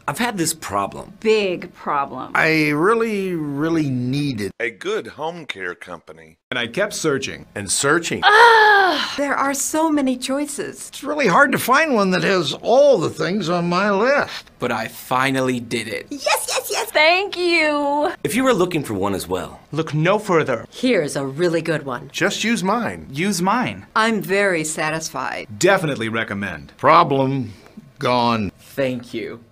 I've had this problem. Big problem. I really needed a good home care company. And I kept searching. and searching. There are so many choices. It's really hard to find one that has all the things on my list. But I finally did it. Yes, yes, yes. Thank you. If you were looking for one as well, Look no further. Here's a really good one. Just use mine. Use mine. I'm very satisfied. Definitely recommend. Problem gone. thank you.